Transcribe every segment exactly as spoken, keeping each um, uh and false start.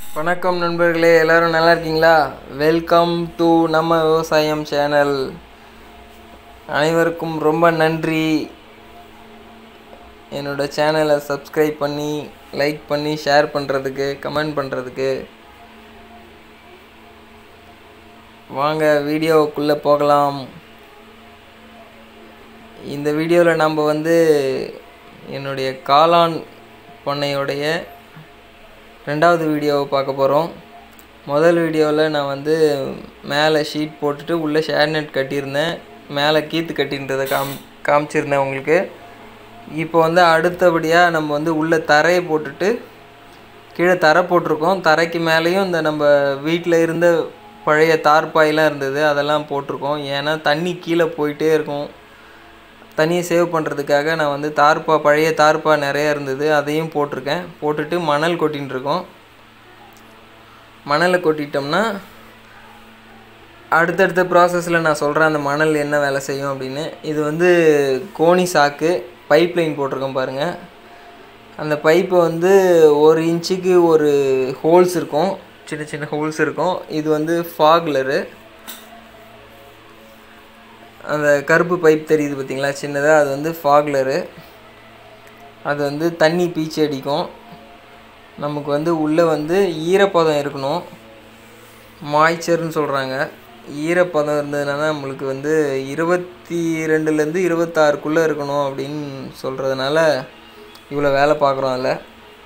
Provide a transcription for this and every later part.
வணக்கம் நண்பர்களே, எல்லோரும் நல்லா இருக்கீங்களா? வெல்கம் டு நம்ம விவசாயம் சேனல். அனைவருக்கும் ரொம்ப நன்றி. என்னோட சேனலை சப்ஸ்கிரைப் பண்ணி லைக் பண்ணி ஷேர் பண்ணுறதுக்கு, கமெண்ட் பண்ணுறதுக்கு. வாங்க வீடியோவுக்குள்ளே போகலாம். இந்த வீடியோவில் நம்ம வந்து என்னுடைய காளான் பண்ணையோடைய ரெண்டாவது வீடியோவை பார்க்க போகிறோம். முதல் வீடியோவில் நான் வந்து மேலே ஷீட் போட்டுட்டு உள்ளே ஷேர் நெட் கட்டியிருந்தேன், மேலே கீத்து கட்டின்றதை காம் காமிச்சிருந்தேன் உங்களுக்கு. இப்போ வந்து அடுத்தபடியாக நம்ம வந்து உள்ளே தரையை போட்டுட்டு கீழே தரை போட்டிருக்கோம். தரைக்கு மேலேயும் இந்த நம்ம வீட்டில் இருந்த பழைய தார்பாயெலாம் இருந்தது, அதெல்லாம் போட்டிருக்கோம். ஏன்னா தண்ணி கீழே போயிட்டே இருக்கும். தண்ணியை சேவ் பண்ணுறதுக்காக நான் வந்து தார்பா பழைய தார்பா நிறையா இருந்தது, அதையும் போட்டிருக்கேன். போட்டுட்டு மணல் கொட்டின்னு இருக்கோம். மணலை கொட்டிட்டோம்னா அடுத்தடுத்த ப்ராசஸில் நான் சொல்கிறேன் அந்த மணல் என்ன வேலை செய்யும் அப்படின்னு. இது வந்து கோணி சாக்கு பைப் லைன் போட்டிருக்கோம் பாருங்கள். அந்த பைப்பை வந்து ஒரு இன்ச்சுக்கு ஒரு ஹோல்ஸ் இருக்கும், சின்ன சின்ன ஹோல்ஸ் இருக்கும். இது வந்து ஃபாக்லரு. அந்த கருப்பு பைப் தெரியுது பார்த்திங்களா சின்னதாக, அது வந்து ஃபாக்லரு. அது வந்து தண்ணி பீச்சி அடிக்கும். நமக்கு வந்து உள்ளே வந்து ஈரப்பதம் இருக்கணும், மாய்ச்சர்னு சொல்கிறாங்க. ஈரப்பதம் இருந்ததுனா தான் நம்மளுக்கு வந்து இருபத்தி ரெண்டுலேருந்து இருபத்தாறுக்குள்ளே இருக்கணும் அப்படின்னு சொல்கிறதுனால இவ்வளோ வேலை பார்க்குறோம். அதில்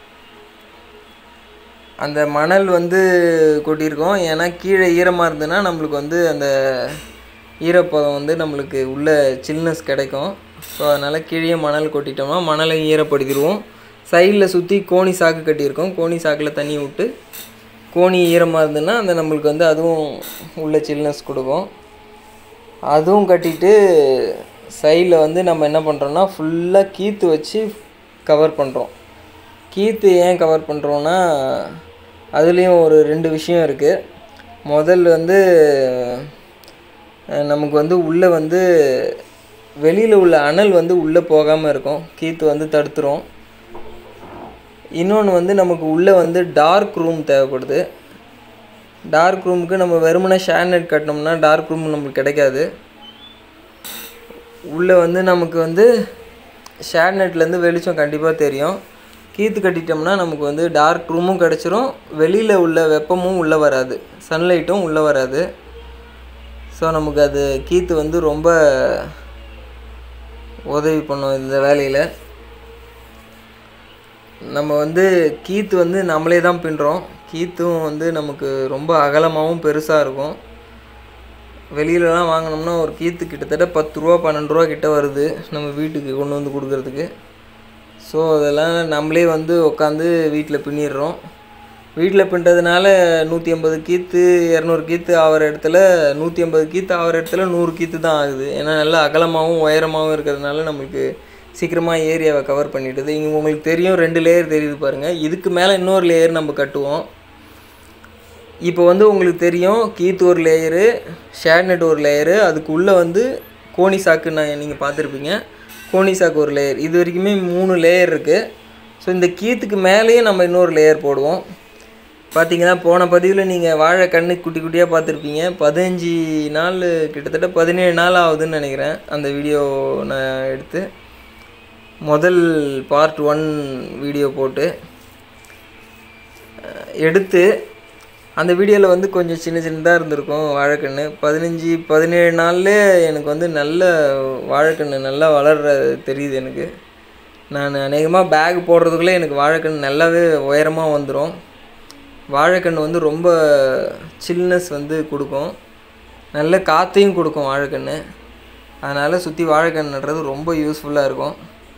அந்த மணல் வந்து கொட்டியிருக்கோம். ஏன்னா கீழே ஈரமாக இருந்ததுன்னா நம்மளுக்கு வந்து அந்த ஈரப்பதம் வந்து நம்மளுக்கு உள்ள சில்னஸ் கிடைக்கும். ஸோ அதனால் கீழே மணல் கொட்டிட்டோம்னா மணலை ஈரப்படுத்திடுவோம். சைடில் சுற்றி கோணி சாக்கு கட்டியிருக்கோம். கோணி சாக்கில் தண்ணி விட்டு கோணி ஈரமாக இருந்ததுன்னா அந்த நம்மளுக்கு வந்து அதுவும் உள்ள சில்னஸ் கொடுக்கும். அதுவும் கட்டிட்டு சைடில் வந்து நம்ம என்ன பண்ணுறோன்னா ஃபுல்லாக கீற்று வச்சு கவர் பண்ணுறோம். கீற்று ஏன் கவர் பண்ணுறோன்னா அதுலேயும் ஒரு ரெண்டு விஷயம் இருக்குது. முதல் வந்து நமக்கு வந்து உள்ளே வந்து வெளியில் உள்ள அனல் வந்து உள்ளே போகாமல் இருக்கும், கீற்று வந்து தடுத்துரும். இன்னொன்று வந்து நமக்கு உள்ளே வந்து டார்க் ரூம் தேவைப்படுது. டார்க் ரூமுக்கு நம்ம வெறுமனே ஷேர் நெட் கட்டினோம்னா டார்க் ரூம் நம்மளுக்கு கிடைக்காது. உள்ளே வந்து நமக்கு வந்து ஷேர் நெட்லேருந்து வெளிச்சம் கண்டிப்பாக தெரியும். கீற்று கட்டிட்டோம்னா நமக்கு வந்து டார்க் ரூமும் கிடச்சிரும், வெளியில் உள்ள வெப்பமும் உள்ளே வராது, சன்லைட்டும் உள்ளே வராது. ஸோ நமக்கு அது கீற்று வந்து ரொம்ப உதவி பண்ணும் இந்த வேலையில். நம்ம வந்து கீற்று வந்து நம்மளே தான் பின்னுறோம். கீற்றும் வந்து நமக்கு ரொம்ப அகலமாகவும் பெருசாக இருக்கும். வெளியிலலாம் வாங்கினோம்னா ஒரு கீற்று கிட்டத்தட்ட பத்து ரூபா பன்னெண்டு ரூபா கிட்ட வருது நம்ம வீட்டுக்கு கொண்டு வந்து கொடுக்கறதுக்கு. ஸோ அதெல்லாம் நம்மளே வந்து உட்காந்து வீட்டில் பின்னிடுறோம். வீட்டில் பின்னுறதுனால நூற்றி ஐம்பது கீற்று இரநூறு கீற்று ஆகிற இடத்துல நூற்றி ஐம்பது கீற்று ஆகிற இடத்துல நூறு கீற்று தான் ஆகுது. ஏன்னா நல்லா அகலமாகவும் உயரமாகவும் இருக்கிறதுனால நம்மளுக்கு சீக்கிரமாக ஏரியாவை கவர் பண்ணிவிடுது. இங்கே உங்களுக்கு தெரியும், ரெண்டு லேயர் தெரியுது பாருங்கள். இதுக்கு மேலே இன்னொரு லேயர் நம்ம கட்டுவோம். இப்போ வந்து உங்களுக்கு தெரியும், கீற்று ஒரு லேயரு, ஷேர் நெட் ஒரு லேயரு, அதுக்குள்ளே வந்து கோணி சாக்கு நான் நீங்கள் பார்த்துருப்பீங்க, கோணி சாக்கு ஒரு லேயர். இது வரைக்குமே மூணு லேயர் இருக்குது. ஸோ இந்த கீற்றுக்கு மேலேயே நம்ம இன்னொரு லேயர் போடுவோம். பார்த்திங்கன்னா போன பதிவில் நீங்கள் வாழை கண்ணு குட்டி குட்டியாக பார்த்துருப்பீங்க. பதினஞ்சு நாள் கிட்டத்தட்ட பதினேழு நாள் ஆகுதுன்னு நினைக்கிறேன் அந்த வீடியோ நான் எடுத்து. முதல் பார்ட் ஒன் வீடியோ போட்டு எடுத்து அந்த வீடியோவில் வந்து கொஞ்சம் சின்ன சின்னதாக இருந்திருக்கும் வாழைக்கன்று. பதினஞ்சு பதினேழு நாள்லே எனக்கு வந்து நல்ல வாழைக்கன்று நல்லா வளர்ற தெரியுது எனக்கு. நான் அநேகமாக பேக் போடுறதுக்குள்ளே எனக்கு வாழைக்கன்று நல்லாவே உயரமாக வந்துடும். வாழைக்கன்று வந்து ரொம்ப சில்னஸ் வந்து கொடுக்கும், நல்ல காற்றையும் கொடுக்கும் வாழைக்கன்று. அதனால் சுற்றி வாழைக்கன்று நடுறது ரொம்ப யூஸ்ஃபுல்லாக இருக்கும்.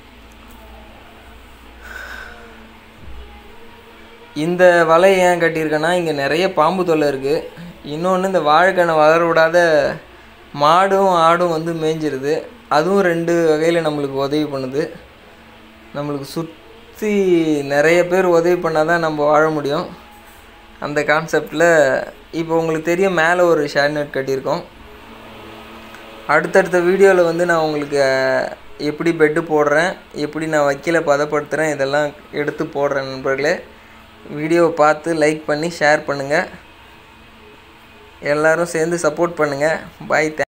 இந்த வலை ஏன் கட்டியிருக்கேன்னா இங்கே நிறைய பாம்பு தொல்லை இருக்குது. இன்னொன்று இந்த வாழைக்கண்ணை வளர விடாத மாடும் ஆடும் வந்து மேய்ஞ்சிருது. அதுவும் ரெண்டு வகையில் நம்மளுக்கு உதவி பண்ணுது. நம்மளுக்கு சுற்றி நிறைய பேர் உதவி பண்ணால் தான் நம்ம வாழ முடியும். அந்த கான்செப்டில் இப்போ உங்களுக்கு தெரியும், மேலே ஒரு ஷேர் நெட் கட்டியிருக்கோம். அடுத்தடுத்த வீடியோவில் வந்து நான் உங்களுக்கு எப்படி பெட்டு போடுறேன், எப்படி நான் வைக்கல பதப்படுத்துகிறேன், இதெல்லாம் எடுத்து போடுறேன் நண்பர்களே. வீடியோவை பார்த்து லைக் பண்ணி ஷேர் பண்ணுங்கள். எல்லோரும் சேர்ந்து சப்போர்ட் பண்ணுங்கள். பாய்.